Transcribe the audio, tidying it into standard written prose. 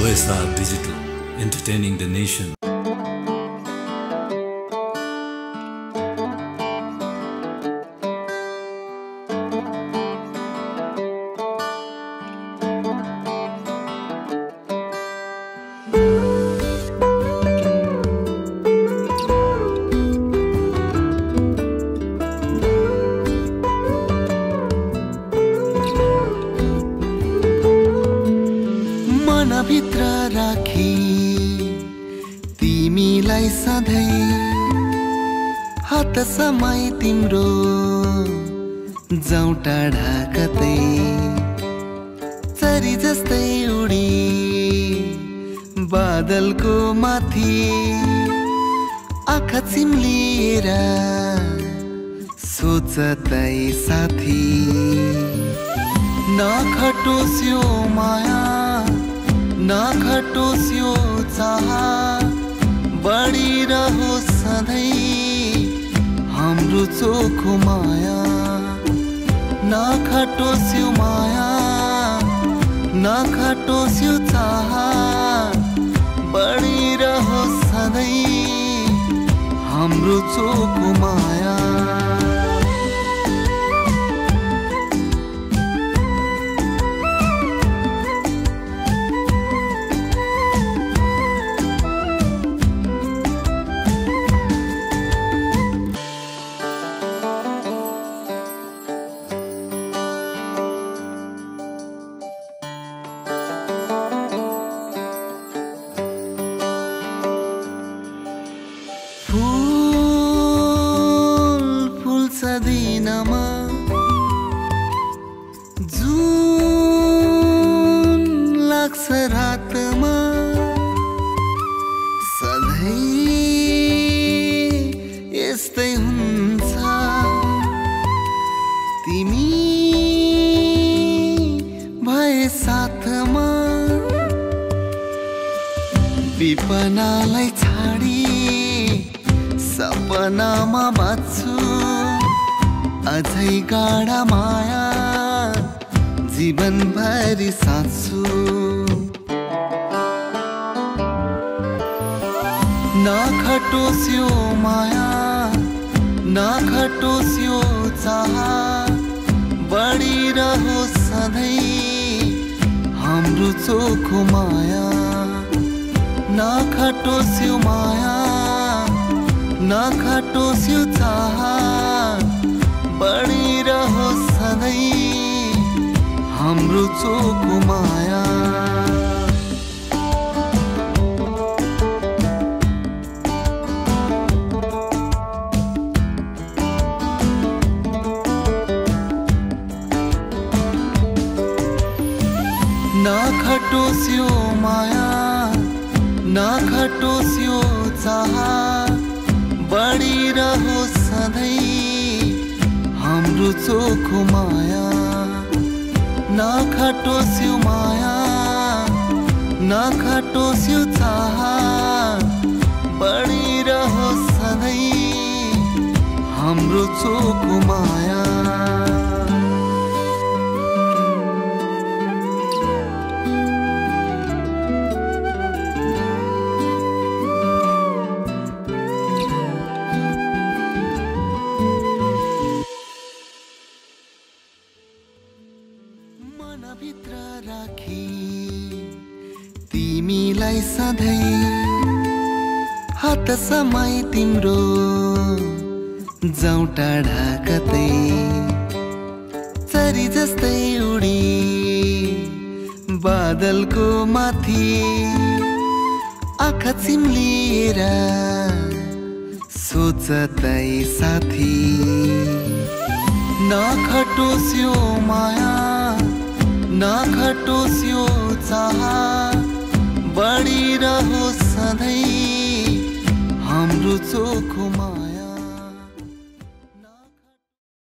OSR Digital, entertaining the nation. भित्र राखी तिमीलाई सधैं हात समय तिम्रो जाउँ टाढा कतै चरी जस्तै उडी बादलको माथि आँखा चिम्लिएर सोचतै साथी नखटोस् यो माया नखटोस् यो चाह बढिरहोस् सधैं हाम्रो चोखो माया नखटोस् यो माया नखटोस् यो चाह बढिरहोस् सधैं हाम्रो चोखो माया दिनमा जुन लाग्छ रातमा सधैं यस्तै हुन्छ तिमी भए साथमा विपनालाई छाडी सपनामा बाँच्छु अझै गाढा माया जीवनभरि साँच्छु नखटोस् यो माया नखटोस् यो चाह बढिरहोस् सधैं हाम्रो चोखो माया नखटोस् यो माया नखटोस् यो चाह बढिरहोस् सधैं हाम्रो चोखो माया नखटोस् यो माया नखटोस् यो चाह बढिरहोस् सधैं हाम्रो चोखो माया नखटोस् यो माया नखटोस् यो चाह बढिरहोस् सधैं हाम्रो चोखो माया भित्र राखी तिमीलाई सधैं हात समय तिम्रो जाउँ टाढा कतै चरी जस्तै उडी बादलको माथि आँखा चिम्लिएर सोचतै साथी नखटोस् यो माया नखटोस् यो चाह बढिरहोस् सधैं हाम्रो चोखो माया